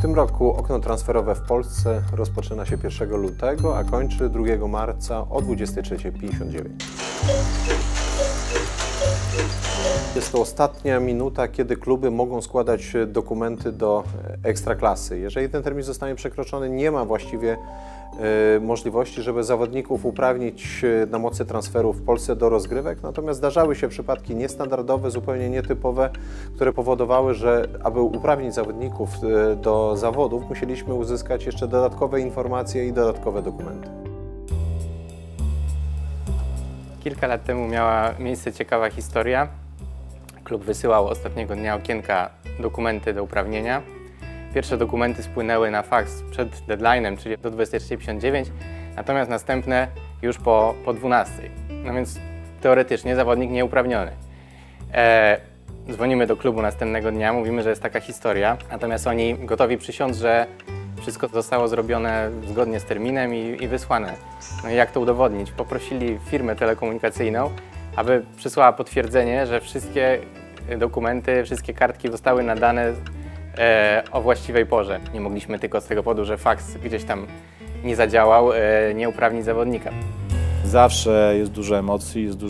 W tym roku okno transferowe w Polsce rozpoczyna się 1 lutego, a kończy 2 marca o 23:59. Jest to ostatnia minuta, kiedy kluby mogą składać dokumenty do Ekstraklasy. Jeżeli ten termin zostanie przekroczony, nie ma właściwie możliwości, żeby zawodników uprawnić na mocy transferu w Polsce do rozgrywek, natomiast zdarzały się przypadki niestandardowe, zupełnie nietypowe, które powodowały, że aby uprawnić zawodników do zawodów, musieliśmy uzyskać jeszcze dodatkowe informacje i dodatkowe dokumenty. Kilka lat temu miała miejsce ciekawa historia. Klub wysyłał ostatniego dnia okienka dokumenty do uprawnienia. Pierwsze dokumenty spłynęły na faks przed deadline'em, czyli do 23:59, natomiast następne już po 12:00. No więc teoretycznie zawodnik nieuprawniony. Dzwonimy do klubu następnego dnia, mówimy, że jest taka historia, natomiast oni gotowi przysiąc, że wszystko zostało zrobione zgodnie z terminem i wysłane. No i jak to udowodnić? Poprosili firmę telekomunikacyjną, aby przysłała potwierdzenie, że wszystkie dokumenty, wszystkie kartki zostały nadane o właściwej porze. Nie mogliśmy tylko z tego powodu, że faks gdzieś tam nie zadziałał, nie uprawnić zawodnika. Zawsze jest dużo emocji, jest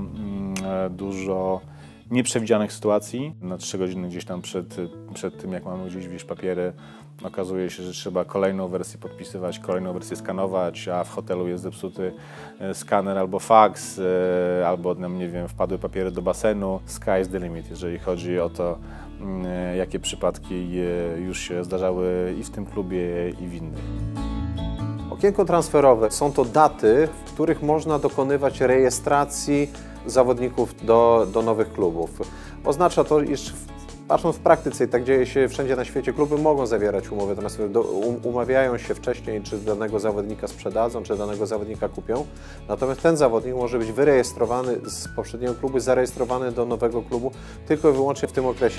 dużo nieprzewidzianych sytuacji. Na 3 godziny gdzieś tam przed tym, jak mamy gdzieś wieść papiery, okazuje się, że trzeba kolejną wersję podpisywać, kolejną wersję skanować, a w hotelu jest zepsuty skaner albo faks, albo, nie wiem, wpadły papiery do basenu. Sky is the limit, jeżeli chodzi o to, jakie przypadki już się zdarzały i w tym klubie, i w innych. Okienko transferowe są to daty, w których można dokonywać rejestracji zawodników do nowych klubów. Oznacza to, iż patrząc w praktyce, i tak dzieje się wszędzie na świecie, kluby mogą zawierać umowy transferowe, umawiają się wcześniej, czy danego zawodnika sprzedadzą, czy danego zawodnika kupią. Natomiast ten zawodnik może być wyrejestrowany z poprzedniego klubu, zarejestrowany do nowego klubu tylko i wyłącznie w tym okresie.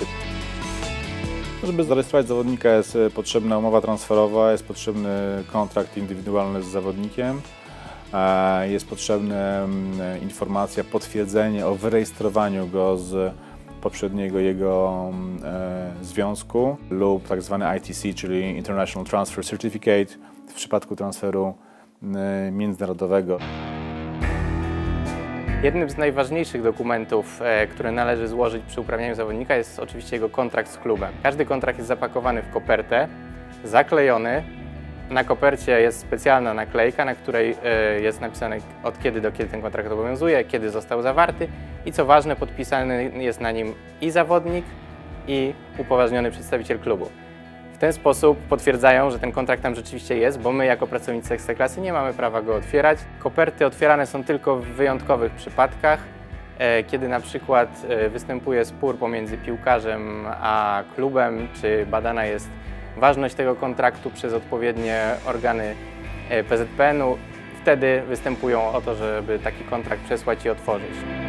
Żeby zarejestrować zawodnika, jest potrzebna umowa transferowa, jest potrzebny kontrakt indywidualny z zawodnikiem, jest potrzebna informacja, potwierdzenie o wyrejestrowaniu go z poprzedniego jego związku lub tak zwany ITC, czyli International Transfer Certificate w przypadku transferu międzynarodowego. Jednym z najważniejszych dokumentów, które należy złożyć przy uprawnianiu zawodnika, jest oczywiście jego kontrakt z klubem. Każdy kontrakt jest zapakowany w kopertę, zaklejony. Na kopercie jest specjalna naklejka, na której jest napisane, od kiedy do kiedy ten kontrakt obowiązuje, kiedy został zawarty i co ważne, podpisany jest na nim i zawodnik, i upoważniony przedstawiciel klubu. W ten sposób potwierdzają, że ten kontrakt tam rzeczywiście jest, bo my jako pracownicy Ekstraklasy nie mamy prawa go otwierać. Koperty otwierane są tylko w wyjątkowych przypadkach, kiedy na przykład występuje spór pomiędzy piłkarzem a klubem, czy badana jest ważność tego kontraktu przez odpowiednie organy PZPN-u. Wtedy występują o to, żeby taki kontrakt przesłać i otworzyć.